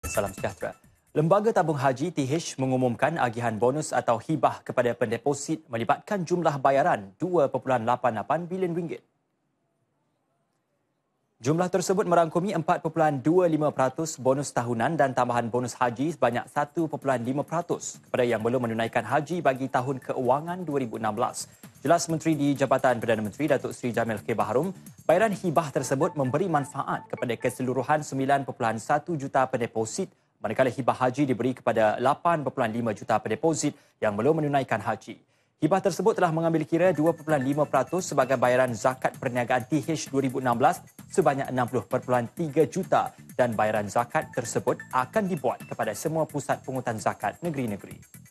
Salam sejahtera. Lembaga Tabung Haji TH mengumumkan agihan bonus atau hibah kepada pendeposit melibatkan jumlah bayaran RM2.88 bilion. Jumlah tersebut merangkumi 4.25% bonus tahunan dan tambahan bonus haji sebanyak 1.5% kepada yang belum menunaikan haji bagi tahun keuangan 2016. Jelas Menteri di Jabatan Perdana Menteri Datuk Seri Jamil K. Baharom, bayaran hibah tersebut memberi manfaat kepada keseluruhan 9.1 juta pendeposit manakala hibah haji diberi kepada 8.5 juta pendeposit yang belum menunaikan haji. Hibah tersebut telah mengambil kira 2.5% sebagai bayaran zakat perniagaan TH 2016 sebanyak 60.3 juta dan bayaran zakat tersebut akan dibuat kepada semua pusat pungutan zakat negeri-negeri.